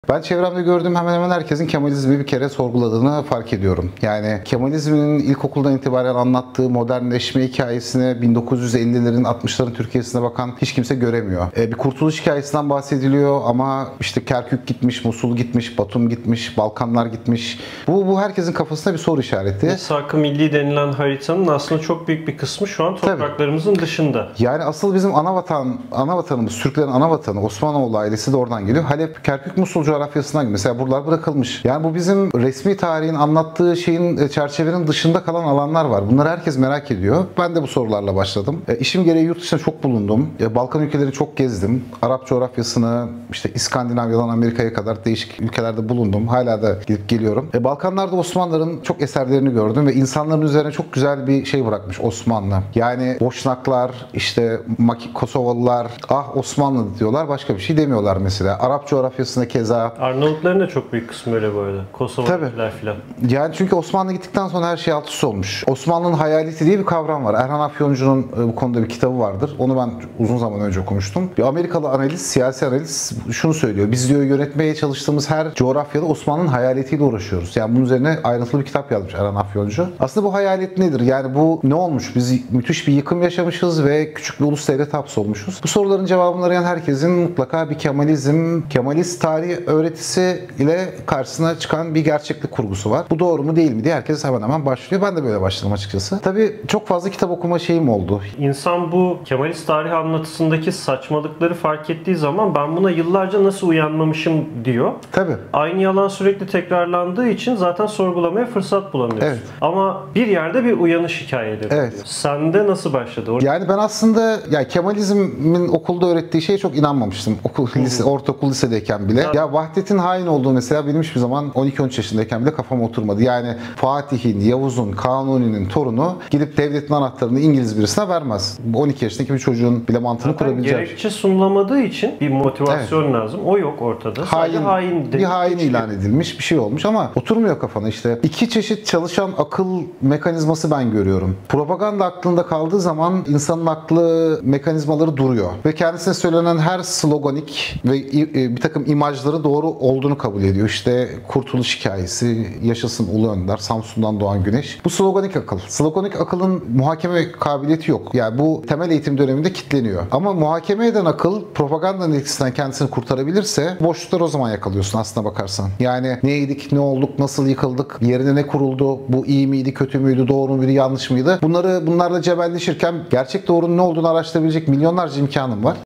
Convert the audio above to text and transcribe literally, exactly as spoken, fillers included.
Ben çevremde gördüğüm hemen hemen herkesin Kemalizmi bir kere sorguladığını fark ediyorum. Yani Kemalizmin ilkokuldan itibaren anlattığı modernleşme hikayesine bin dokuz yüz ellilerin altmışların Türkiye'sine bakan hiç kimse göremiyor. E, bir kurtuluş hikayesinden bahsediliyor ama işte Kerkük gitmiş, Musul gitmiş, Batum gitmiş, Balkanlar gitmiş. Bu, bu herkesin kafasında bir soru işareti. Misak-ı Milli denilen haritanın aslında çok büyük bir kısmı şu an topraklarımızın Tabii. dışında. Yani asıl bizim ana vatan, ana vatanımız, Türklerin ana vatanı, Osmanoğlu ailesi de oradan geliyor. Halep, Kerkük, Musul coğrafyasından geliyor. Mesela buralar bırakılmış. Yani bu bizim resmi tarihin anlattığı şeyin, çerçevenin dışında kalan alanlar var. Bunları herkes merak ediyor. Ben de bu sorularla başladım. E, işim gereği yurt dışında çok bulundum. E, Balkan ülkeleri çok gezdim. Arap coğrafyasını, işte İskandinavya'dan Amerika'ya kadar değişik ülkelerde bulundum. Hala da gidip geliyorum. E, Balkanlarda Osmanlıların çok eserlerini gördüm ve insanların üzerine çok güzel bir şey bırakmış Osmanlı. Yani Boşnaklar, işte Maki, Kosovalılar, ah Osmanlı diyorlar, başka bir şey demiyorlar mesela. Arap coğrafyasında keza. Arnavutların da çok büyük kısmı öyle bu arada. Kosovalılar filan. Yani çünkü Osmanlı gittikten sonra her şey alt üst olmuş. Osmanlı'nın hayaleti diye bir kavram var. Erhan Afyoncu'nun bu konuda bir kitabı vardır. Onu ben uzun zaman önce okumuştum. Bir Amerikalı analist, siyasi analist şunu söylüyor. Biz diyor yönetmeye çalıştığımız her coğrafyada Osmanlı'nın hayaletiyle uğraşıyoruz. Yani bunun üzerine ayrıntılı bir kitap yazmış Erhan Afyoncu. Aslında bu hayalet nedir? Yani bu ne olmuş? Biz müthiş bir yıkım yaşamışız ve küçük bir ulus devlet hapsolmuşuz. Bu soruların cevabını arayan herkesin mutlaka bir Kemalizm, Kemalist tarih öğretisi ile karşısına çıkan bir gerçeklik kurgusu var. Bu doğru mu değil mi diye herkes hemen hemen başlıyor. Ben de böyle başladım açıkçası. Tabii çok fazla kitap okuma şeyim oldu. İnsan bu Kemalist tarih anlatısındaki saçmalıkları fark ettiği zaman ben buna yıllarca nasıl uyanmamışım diyor. Tabii. Aynı yalan sürekli tekrarlandığı için zaten sorgulamaya fırsat bulamıyorsun. Evet. Ama bir yerde bir uyanış hikayeleri evet. oluyor. Sende nasıl başladı? Yani ben aslında ya Kemalizmin okulda öğrettiği şeye çok inanmamıştım. Okul, lise, ortaokul, lisedeyken bile. Evet. Ya Vahdet'in hain olduğu mesela benim hiçbir zaman on iki on üç yaşındayken bile kafama oturmadı. Yani Fatih'in, Yavuz'un, Kanuni'nin torunu gidip devletin anahtarını İngiliz birisine vermez. on iki yaşındaki bir çocuğun bile mantığını Zaten kurabileceği. Gerekçe sunulamadığı için bir motivasyon evet. lazım. O yok ortada. Hain, Sadece hain bir hain ilan edilmiş bir şey olmuş ama oturmuyor kafana işte. İki çeşit çalışan akıl mekanizması ben görüyorum. Propaganda aklında kaldığı zaman insanın aklı mekanizmaları duruyor. Ve kendisine söylenen her sloganik ve bir takım imajları doğru olduğunu kabul ediyor. İşte Kurtuluş hikayesi, yaşasın Ulu Önder, Samsun'dan doğan güneş. Bu sloganik akıl. Sloganik akılın muhakeme kabiliyeti yok. Yani bu temel eğitim döneminde kitleniyor. Ama muhakeme eden akıl propagandanın etkisinden kendisini kurtarabilirse boşlukları o zaman yakalıyorsun aslına bakarsan. Yani neydik, ne olduk, nasıl yıkıldık, yerine ne kuruldu, bu iyi miydi, kötü müydü, doğru muydu, yanlış mıydı? Bunları bunlarla cebelleşirken gerçek doğrunun ne olduğunu araştırabilecek milyonlarca imkanım var.